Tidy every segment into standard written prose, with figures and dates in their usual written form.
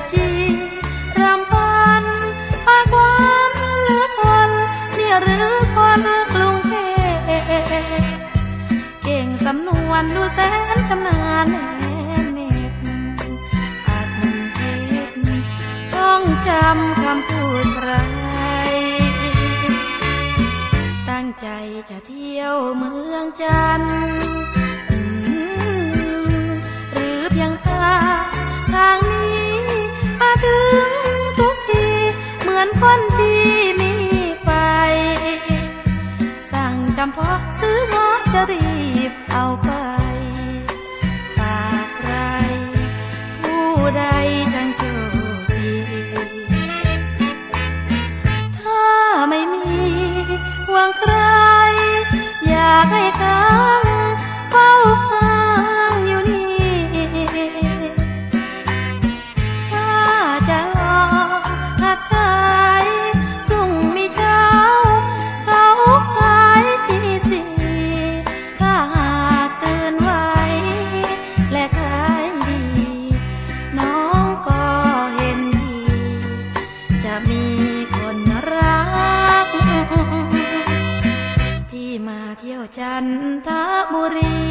จีรำพันปากหวานหรือทนเนี่ยหรือคนกรุงเทพเก่งสำนวนดูแสนชำนาญแน่เน็ตอัดเทปต้องจำคำพูดใครตั้งใจจะเที่ยวเมืองจันทร์หรือเพียงทางนี้มาถึงทุกทีเหมือนคนที่มีไฟสั่งจำเพาะซื้อง้อจะรีบเอาไปฝากใครผู้ใดช่างโชคดีถ้าไม่มีห่วงใครอยากให้ค้างเฝ้าห่างอยู่นี่ถ้าจะรอหัดขายพรุ่งนี้เช้าเขาขายตีสี่ถ้าหากตื่นไว้และขายดีน้องก็เห็นดีจะมีคนรักพี่มาเที่ยวจันทบุรี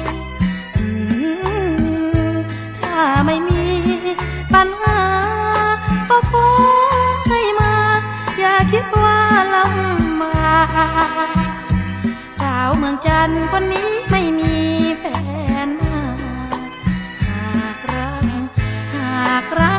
ถ้าไม่มีปัญหาก็ขอให้มาอย่าคิดว่าลำบากสาวเมืองจันทร์คนนี้ไม่มีแฟนหากรัก